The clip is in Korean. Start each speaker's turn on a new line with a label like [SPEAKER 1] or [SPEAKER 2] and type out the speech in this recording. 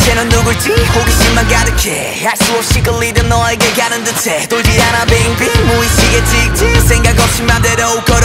[SPEAKER 1] 쟤는 누굴지 호기심만 가득해 할 수 없이 끌리던 너에게 가는 듯해 돌지 않아 빙빙 무의식의 직진 생각 없이 맘대로